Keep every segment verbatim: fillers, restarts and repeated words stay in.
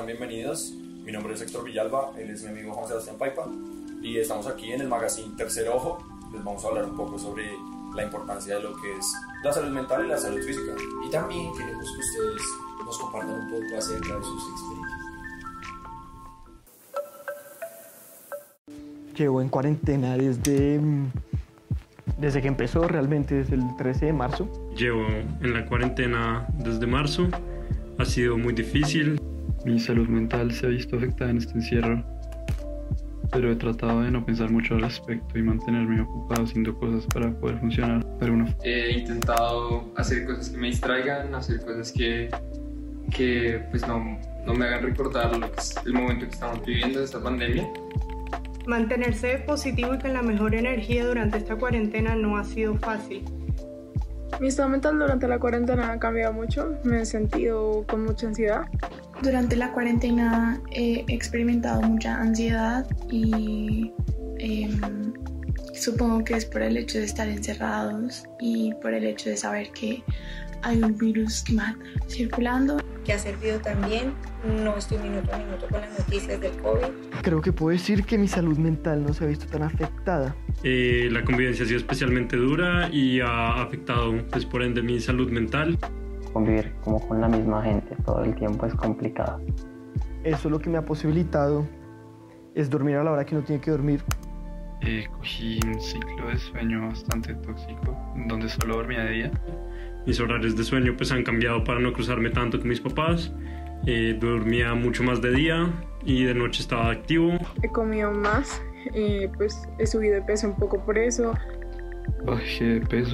bienvenidos. Mi nombre es Héctor Villalba, él es mi amigo Juan Sebastián Paipa y estamos aquí en el magazine Tercer Ojo. Les vamos a hablar un poco sobre la importancia de lo que es la salud mental y la salud física. Y también queremos que ustedes nos compartan un poco acerca de sus experiencias. Llevo en cuarentena desde, desde que empezó, realmente desde el trece de marzo. Llevo en la cuarentena desde marzo, ha sido muy difícil. Mi salud mental se ha visto afectada en este encierro, pero he tratado de no pensar mucho al respecto y mantenerme ocupado haciendo cosas para poder funcionar. Pero no. He intentado hacer cosas que me distraigan, hacer cosas que, que pues no, no me hagan recordar lo que es el momento que estamos viviendo de esta pandemia. Mantenerse positivo y con la mejor energía durante esta cuarentena no ha sido fácil. Mi estado mental durante la cuarentena ha cambiado mucho, me he sentido con mucha ansiedad. Durante la cuarentena he experimentado mucha ansiedad y eh, supongo que es por el hecho de estar encerrados y por el hecho de saber que hay un virus que mata circulando. Que ha servido también, no estoy minuto a minuto con las noticias del COVID. Creo que puedo decir que mi salud mental no se ha visto tan afectada. Eh, la convivencia ha sido especialmente dura y ha afectado, pues, por ende, mi salud mental. Convivir como con la misma gente todo el tiempo es complicado. Eso lo que me ha posibilitado es dormir a la hora que no tiene que dormir. Eh, cogí un ciclo de sueño bastante tóxico, donde solo dormía de día. Mis horarios de sueño pues han cambiado para no cruzarme tanto con mis papás. Eh, dormía mucho más de día y de noche estaba activo. He comido más, eh, pues he subido de peso un poco por eso. Bajé de peso,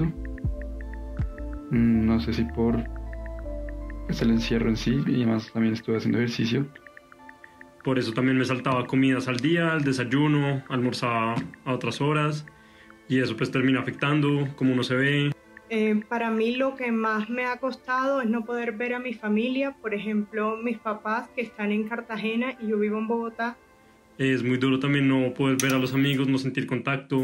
no sé si por pues, el encierro en sí, y además también estuve haciendo ejercicio. Por eso también me saltaba comidas al día, al desayuno, almorzaba a otras horas y eso pues termina afectando cómo uno se ve. Eh, para mí lo que más me ha costado es no poder ver a mi familia, por ejemplo, mis papás que están en Cartagena y yo vivo en Bogotá. Es muy duro también no poder ver a los amigos, no sentir contacto.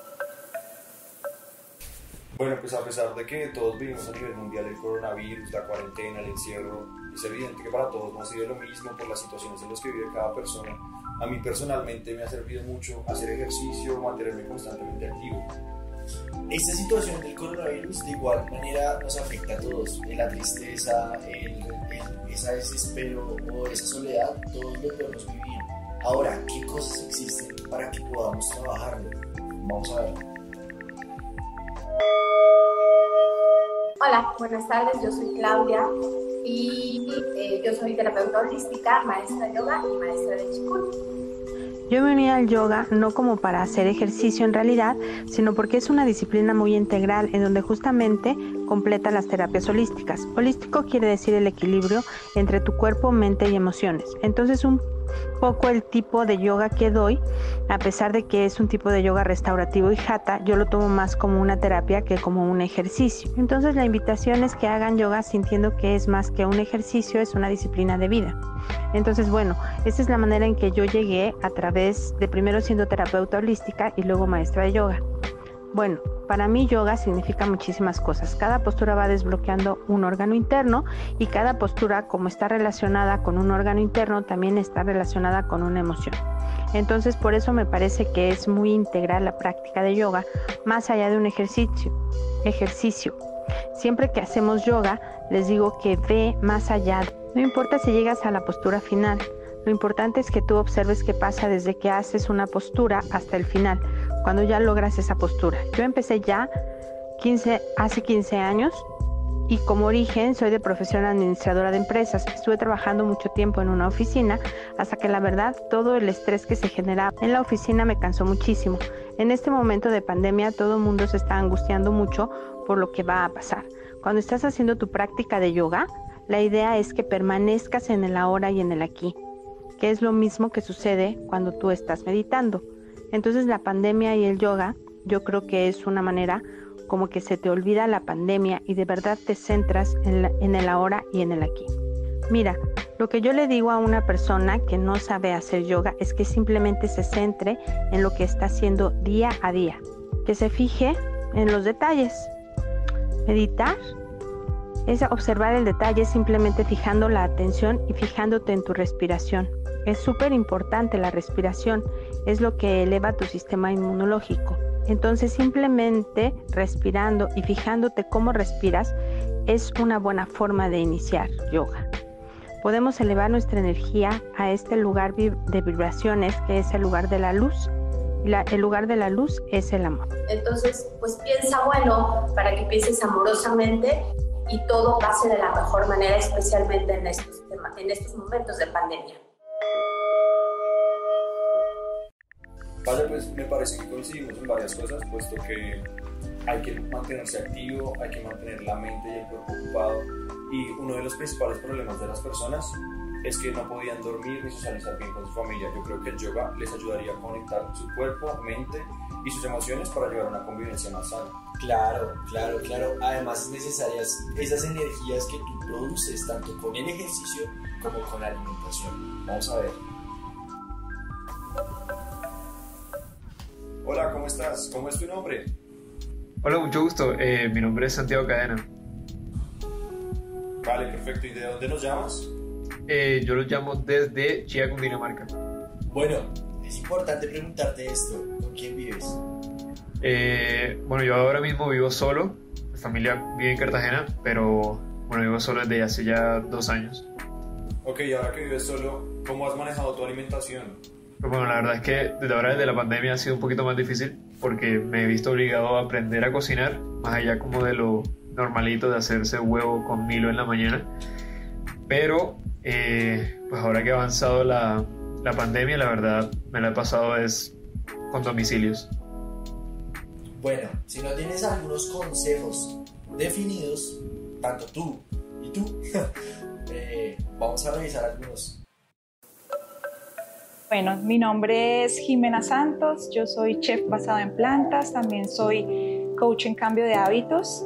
Bueno, pues a pesar de que todos vivimos a nivel mundial el coronavirus, la cuarentena, el encierro, es evidente que para todos no ha sido lo mismo por las situaciones en las que vive cada persona. A mí personalmente me ha servido mucho hacer ejercicio, mantenerme constantemente activo. Esta situación del coronavirus de igual manera nos afecta a todos. La tristeza, el, el, esa desespero o esa soledad, todos lo podemos vivir. Ahora, ¿qué cosas existen para que podamos trabajarlo? Vamos a ver. Hola, buenas tardes, yo soy Claudia y eh, yo soy terapeuta holística, maestra de yoga y maestra de Qigong. Yo me uní al yoga no como para hacer ejercicio en realidad, sino porque es una disciplina muy integral en donde justamente completa las terapias holísticas. Holístico quiere decir el equilibrio entre tu cuerpo, mente y emociones. Entonces un poco el tipo de yoga que doy, a pesar de que es un tipo de yoga restaurativo y hatha, yo lo tomo más como una terapia que como un ejercicio. Entonces la invitación es que hagan yoga sintiendo que es más que un ejercicio, es una disciplina de vida. Entonces, bueno, esa es la manera en que yo llegué a través de primero siendo terapeuta holística y luego maestra de yoga. Bueno, para mí yoga significa muchísimas cosas. Cada postura va desbloqueando un órgano interno y cada postura, como está relacionada con un órgano interno, también está relacionada con una emoción. Entonces, por eso me parece que es muy integral la práctica de yoga, más allá de un ejercicio. ejercicio. Siempre que hacemos yoga, les digo que ve más allá. No importa si llegas a la postura final, lo importante es que tú observes qué pasa desde que haces una postura hasta el final, cuando ya logras esa postura. Yo empecé ya quince, hace quince años y como origen soy de profesión administradora de empresas. Estuve trabajando mucho tiempo en una oficina hasta que la verdad todo el estrés que se generaba en la oficina me cansó muchísimo. En este momento de pandemia todo el mundo se está angustiando mucho por lo que va a pasar. Cuando estás haciendo tu práctica de yoga, la idea es que permanezcas en el ahora y en el aquí, que es lo mismo que sucede cuando tú estás meditando. Entonces la pandemia y el yoga, yo creo que es una manera como que se te olvida la pandemia y de verdad te centras en, la, en el ahora y en el aquí. Mira, lo que yo le digo a una persona que no sabe hacer yoga es que simplemente se centre en lo que está haciendo día a día, que se fije en los detalles. Meditar Es observar el detalle simplemente fijando la atención y fijándote en tu respiración. Es súper importante la respiración, es lo que eleva tu sistema inmunológico. Entonces simplemente respirando y fijándote cómo respiras es una buena forma de iniciar yoga. Podemos elevar nuestra energía a este lugar de vibraciones que es el lugar de la luz. La, el lugar de la luz es el amor. Entonces, pues piensa bueno para que pienses amorosamente y todo pase de la mejor manera, especialmente en estos, en estos momentos de pandemia. Vaya, pues me parece que coincidimos en varias cosas, puesto que hay que mantenerse activo, hay que mantener la mente y el cuerpo ocupado, y uno de los principales problemas de las personas es que no podían dormir ni socializar bien con su familia. Yo creo que el yoga les ayudaría a conectar su cuerpo, mente y sus emociones para llevar una convivencia más sana. Claro, claro, claro. Además es necesarias esas energías que tú produces tanto con el ejercicio como con la alimentación. Vamos a ver. Hola, ¿cómo estás? ¿Cómo es tu nombre? Hola, mucho gusto. Eh, mi nombre es Santiago Cadena. Vale, perfecto. ¿Y de dónde nos llamas? Eh, yo los llamo desde Chía, Cundinamarca. Bueno, es importante preguntarte esto. ¿Con quién vives? Eh, bueno, yo ahora mismo vivo solo. Mi familia vive en Cartagena, pero bueno, vivo solo desde hace ya dos años. Ok, y ahora que vives solo, ¿cómo has manejado tu alimentación? Pues bueno, la verdad es que desde ahora, desde la pandemia, ha sido un poquito más difícil porque me he visto obligado a aprender a cocinar, más allá como de lo normalito de hacerse huevo con Milo en la mañana. Pero eh, pues ahora que ha avanzado la, la pandemia, la verdad me la he pasado es con domicilios. Bueno, si no tienes algunos consejos definidos, tanto tú y tú, eh, vamos a revisar algunos. Bueno, mi nombre es Jimena Santos, yo soy chef basado en plantas, también soy coach en cambio de hábitos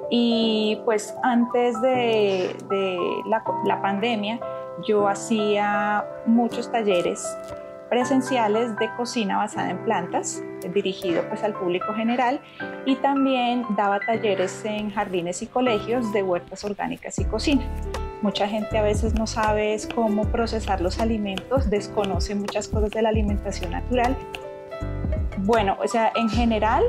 y pues antes de, de la, la pandemia yo hacía muchos talleres presenciales de cocina basada en plantas, dirigido pues al público general, y también daba talleres en jardines y colegios de huertas orgánicas y cocina. Mucha gente a veces no sabe cómo procesar los alimentos, desconoce muchas cosas de la alimentación natural. Bueno, o sea, en general,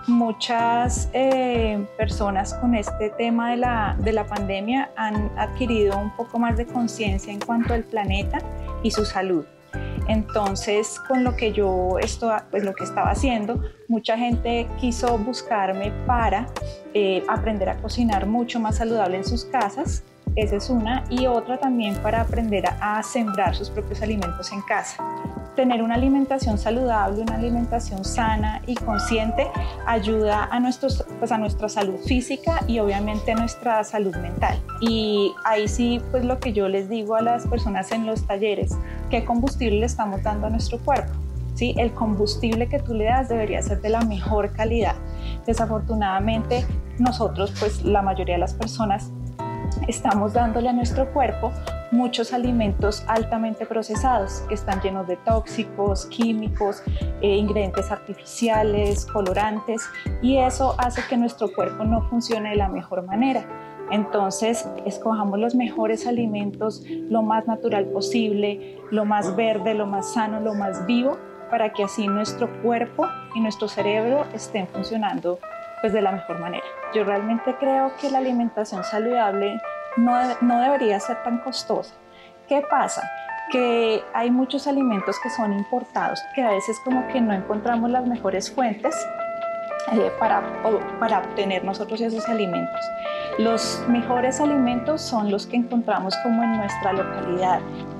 muchas eh, personas con este tema de la, de la pandemia han adquirido un poco más de conciencia en cuanto al planeta y su salud. Entonces, con lo que yo esto, pues lo que estaba haciendo, mucha gente quiso buscarme para eh, aprender a cocinar mucho más saludable en sus casas. Esa es una, y otra también para aprender a, a sembrar sus propios alimentos en casa. Tener una alimentación saludable, una alimentación sana y consciente ayuda a, nuestros, pues a nuestra salud física y obviamente a nuestra salud mental. Y ahí sí, pues lo que yo les digo a las personas en los talleres, ¿qué combustible le estamos dando a nuestro cuerpo? ¿Sí? El combustible que tú le das debería ser de la mejor calidad. Desafortunadamente, nosotros, pues la mayoría de las personas, estamos dándole a nuestro cuerpo muchos alimentos altamente procesados que están llenos de tóxicos, químicos, eh, ingredientes artificiales, colorantes, y eso hace que nuestro cuerpo no funcione de la mejor manera. Entonces, escojamos los mejores alimentos, lo más natural posible, lo más verde, lo más sano, lo más vivo, para que así nuestro cuerpo y nuestro cerebro estén funcionando pues de la mejor manera. Yo realmente creo que la alimentación saludable no, no debería ser tan costosa. ¿Qué pasa? Que hay muchos alimentos que son importados, que a veces como que no encontramos las mejores fuentes eh, para, para obtener nosotros esos alimentos. Los mejores alimentos son los que encontramos como en nuestra localidad.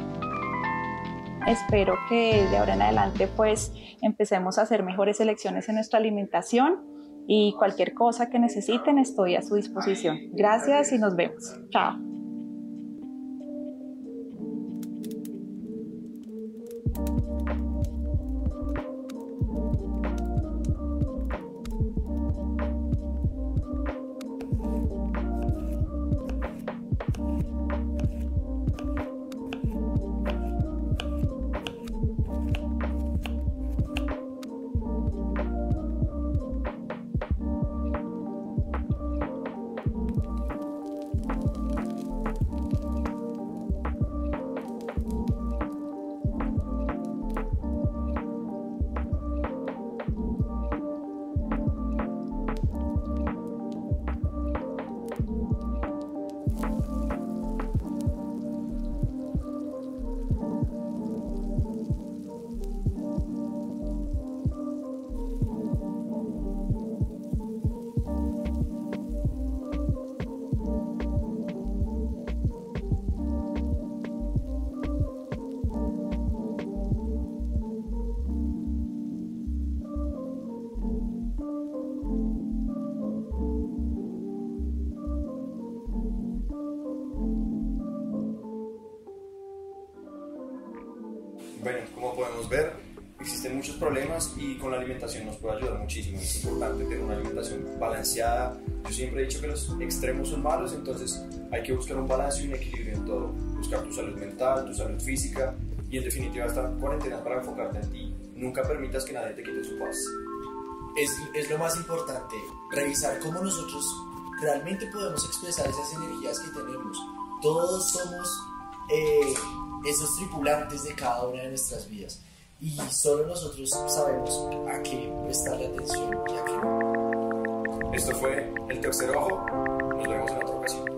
Espero que de ahora en adelante pues empecemos a hacer mejores elecciones en nuestra alimentación. Y cualquier cosa que necesiten, estoy a su disposición. Gracias y nos vemos. Chao. podemos ver, existen muchos problemas y con la alimentación nos puede ayudar muchísimo. Es importante tener una alimentación balanceada. Yo siempre he dicho que los extremos son malos, entonces hay que buscar un balance y un equilibrio en todo. Buscar tu salud mental, tu salud física y en definitiva esta cuarentena para enfocarte en ti. Nunca permitas que nadie te quite su paz. Es, es lo más importante, revisar cómo nosotros realmente podemos expresar esas energías que tenemos. Todos somos eh, esos tripulantes de cada una de nuestras vidas y solo nosotros sabemos a qué prestarle atención y a qué no. Esto fue El Tercer Ojo, nos vemos en otra ocasión.